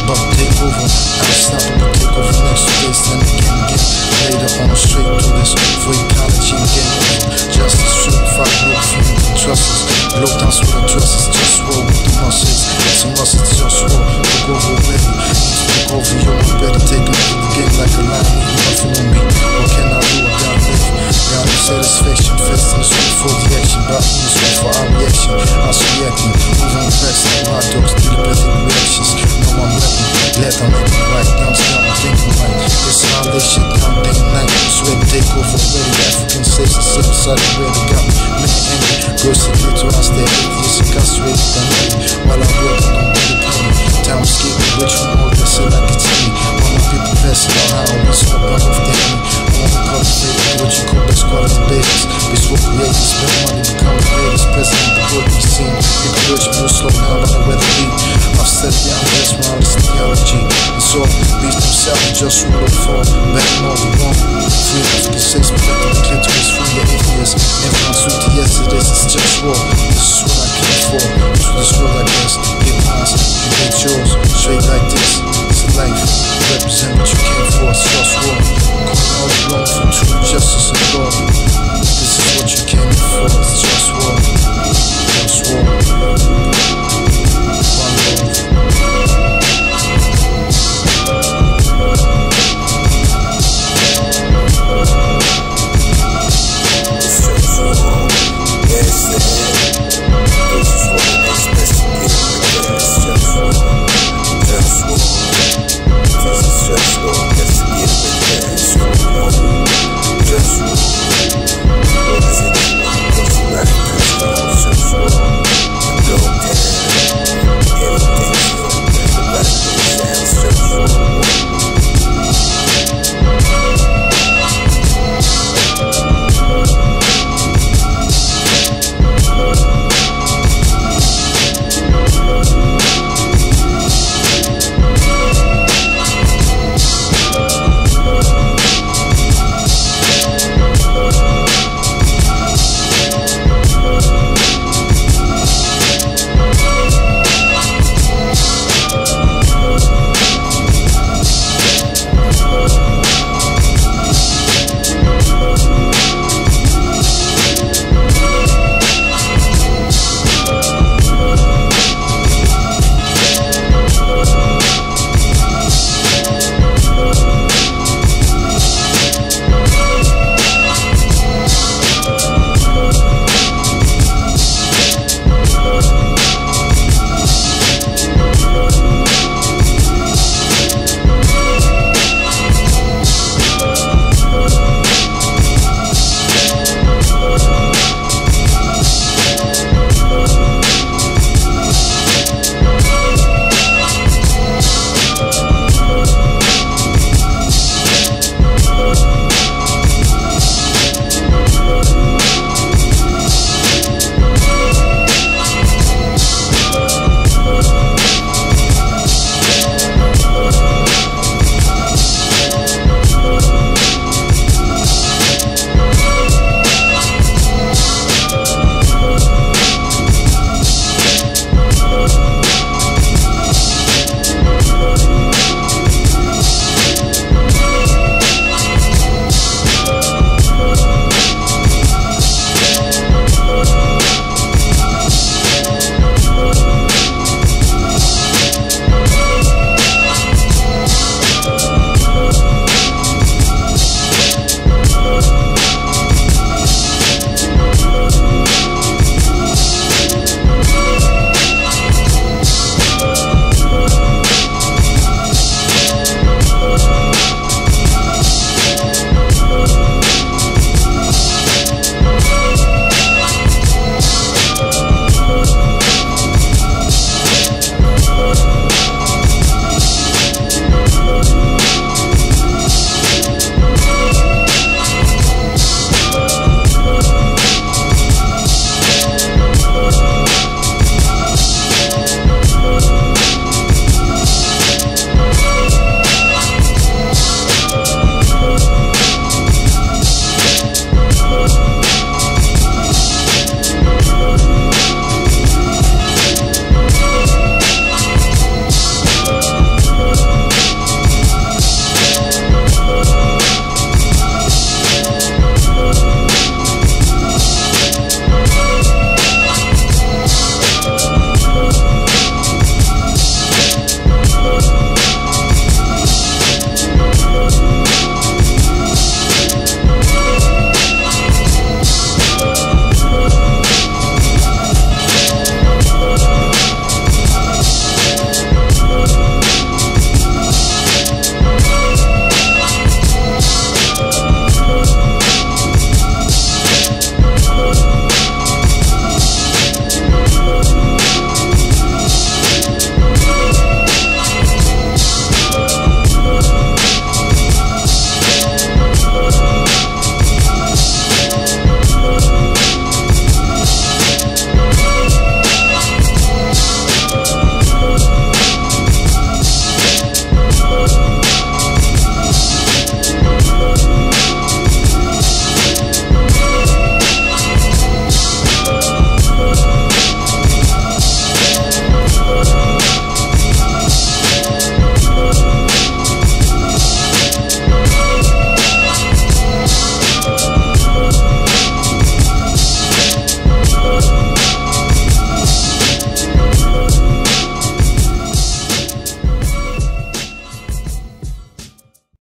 about to take over. Unstoppable take over next place, then again. Later on, straight through this for ecology again. Justice, truth, fight, look for you, trust us. Blow down with the trust us, just war with the muscles. Some muscles, just war. Look over already. Look over you, you better take a look at the game like a lion. Nothing on me. What can I do? I gotta live. Got satisfaction, festivals for the action. But I'm just for our reaction. I was reacting, moving fast like my dogs to the better reactions. Now I'm rapping, glad I'm making right. Now I'm thinking right. This foundation, I'm day and night. Sweat take over already. African states and sit beside the way they got me. Man, angry. Girls that get to us, they're atheists and castrated by me. While I'm working on the economy. Time escaping, which from all this and I can see. All my people passing out how I was swept out of the enemy. I want to cultivate what you call best quality basis. Bitch, what creators spend money, become the greatest president the world we've seen. People urge me to slow down by the weather beat. I've said the best round is theology. And so, beast himself and just rule of fall. Better know we want. Free African sex, protecting the clitoris from the atheists. Everyone's with the yes, it is, it's just war. This is what I came for.